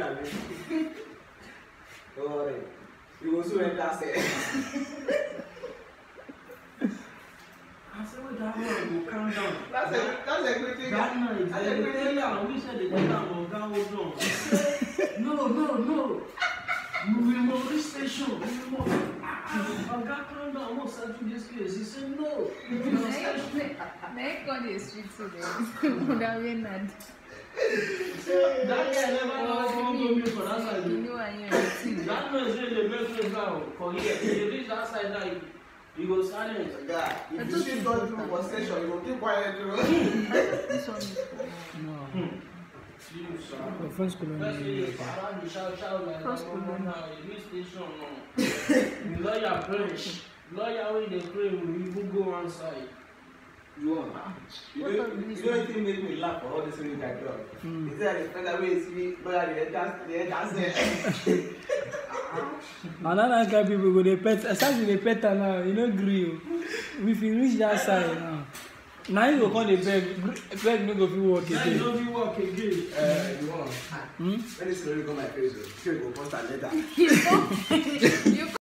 Don't worry. You will soon enter set. I said, what that one will calm down. That's a good thing. That night, we said the guy will go down. He said, no. We will reach station. I got calm down. I want to settle this case. He said, no. Next on the street today. Would have been mad. That guy never know me for that side. You know I am. That man is really the best place now. For here, if you reach that side now, you go silent. Guy, if you see God do for station, you will keep quiet. This one is for No. You, sir. First colony. First, you around the shout like First that. Now, you reach station now. The lawyer pray. Lawyer when they pray, we even go one side. You want? You don't even make me laugh for all this things I do. Is there a better way to see lawyer the dance Another guy people go they pet, especially they pet now, you know grill. If you reach that side now you go come the beg no go fit walk Now you again. don't walk again. you want? When this story come my face, you go post a letter. you